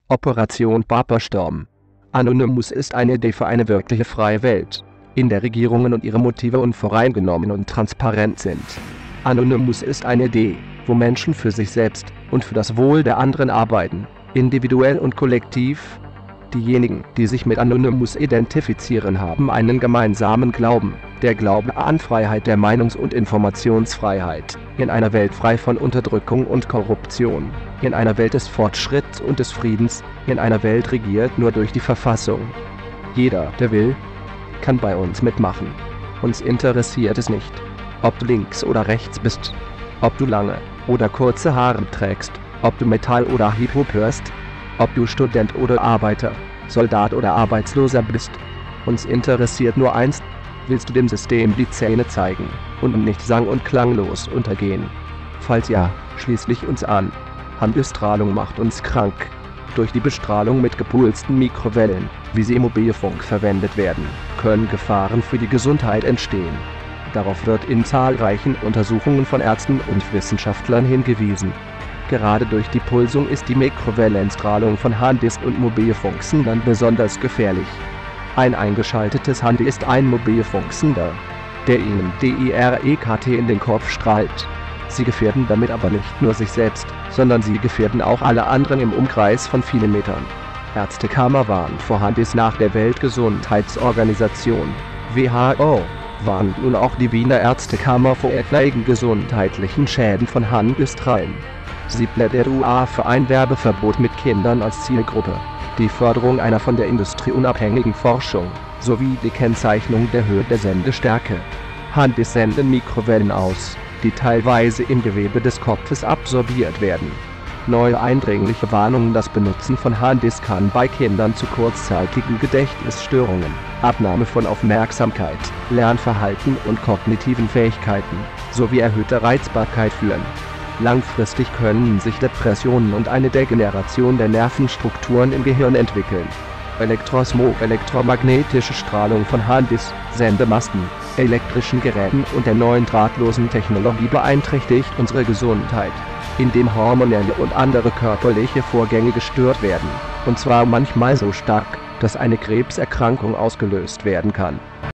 Operation Barbarsturm. Anonymous ist eine Idee für eine wirkliche freie Welt, in der Regierungen und ihre Motive unvoreingenommen und transparent sind. Anonymous ist eine Idee, wo Menschen für sich selbst und für das Wohl der anderen arbeiten, individuell und kollektiv. Diejenigen, die sich mit Anonymous identifizieren, haben einen gemeinsamen Glauben, der Glaube an Freiheit der Meinungs- und Informationsfreiheit, in einer Welt frei von Unterdrückung und Korruption, in einer Welt des Fortschritts und des Friedens, in einer Welt regiert nur durch die Verfassung. Jeder, der will, kann bei uns mitmachen. Uns interessiert es nicht, ob du links oder rechts bist, ob du lange oder kurze Haare trägst, ob du Metall oder Hip-Hop hörst, ob du Student oder Arbeiter, Soldat oder Arbeitsloser bist. Uns interessiert nur eins: willst du dem System die Zähne zeigen und nicht sang- und klanglos untergehen? Falls ja, schließ dich uns an. Handelsstrahlung macht uns krank. Durch die Bestrahlung mit gepulsten Mikrowellen, wie sie im Mobilfunk verwendet werden, können Gefahren für die Gesundheit entstehen. Darauf wird in zahlreichen Untersuchungen von Ärzten und Wissenschaftlern hingewiesen. Gerade durch die Pulsung ist die Mikrowellenstrahlung von Handys und Mobilfunksendern besonders gefährlich. Ein eingeschaltetes Handy ist ein Mobilfunksender, der Ihnen direkt in den Kopf strahlt. Sie gefährden damit aber nicht nur sich selbst, sondern sie gefährden auch alle anderen im Umkreis von vielen Metern. Ärztekammer warnt vor Handys. Nach der Weltgesundheitsorganisation WHO warnt nun auch die Wiener Ärztekammer vor etwaigen gesundheitlichen Schäden von Handysstrahlen. Sie plädiert für ein Werbeverbot mit Kindern als Zielgruppe, die Förderung einer von der Industrie unabhängigen Forschung, sowie die Kennzeichnung der Höhe der Sendestärke. Handys senden Mikrowellen aus, die teilweise im Gewebe des Kopfes absorbiert werden. Neue eindringliche Warnungen: das Benutzen von Handys kann bei Kindern zu kurzzeitigen Gedächtnisstörungen, Abnahme von Aufmerksamkeit, Lernverhalten und kognitiven Fähigkeiten, sowie erhöhter Reizbarkeit führen. Langfristig können sich Depressionen und eine Degeneration der Nervenstrukturen im Gehirn entwickeln. Elektrosmog, elektromagnetische Strahlung von Handys, Sendemasten, elektrischen Geräten und der neuen drahtlosen Technologie beeinträchtigt unsere Gesundheit, indem hormonelle und andere körperliche Vorgänge gestört werden, und zwar manchmal so stark, dass eine Krebserkrankung ausgelöst werden kann.